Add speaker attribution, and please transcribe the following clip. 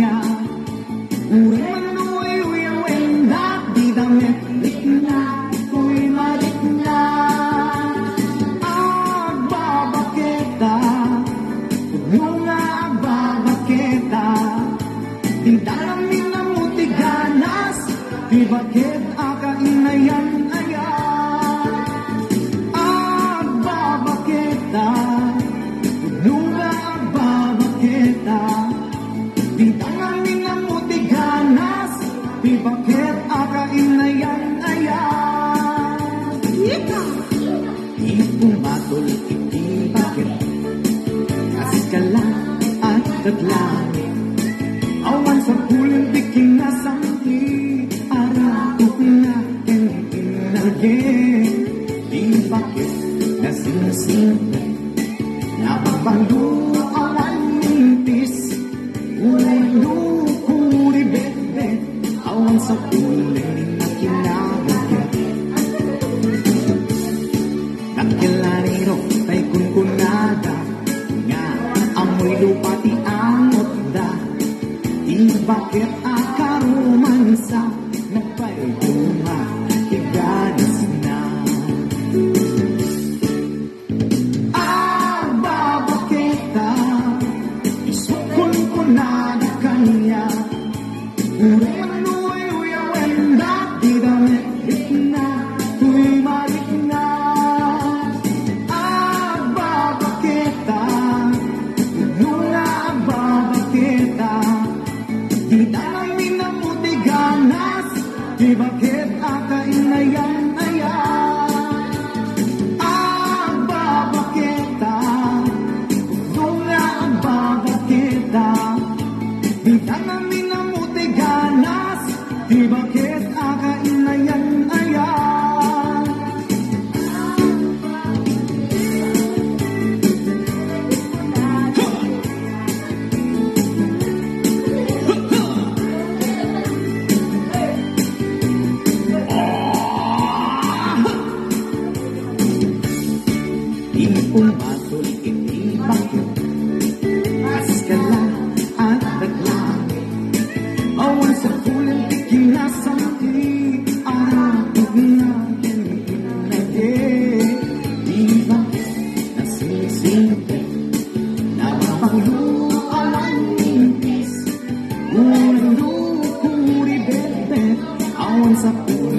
Speaker 1: kanya. Uri manuy uyawenda, di damit likna, kuy malikna. Agbabaketa, bunga agbabaketa, di dalamin na mutiganas, di bakit akainayan ayan. Agbabaketa, bunga agbabaketa, di dalamin na mutiganas, di bakit akainayan ayan. Di pumatol iti bakit, kaskala at taglangit, awan sa pulang biking nasampi, aratok na kinalagin. Di bakit nasisimple, nababalo awan mintis, ulo kuribet-bet, awan sa pulang na kinalagin. Nakilariro tay kunkunada, nga amoy lupa ti angot da. Di bakit akaromansa, nagpaiduma, higadas na. Agbabaketa, isukon ko na na kanya. Uri manuy uyawenda, di damit likna, kuy malikna. Agbabaketa, bunga agbabaketa, di dalamin na mutiganas, di bakit akainayan ayan. Agbabaketa, bunga agbabaketa, di dalamin na mutiganas, di bakit akainayan ayan. Di pumatol iti bakit, kaskala at taglangit, awan sa pulang biking nasampi, aratok na kinalagin. Di bakit nasisimple, nababalo awan mintis, ulo kuribet-bet, awan sa pulang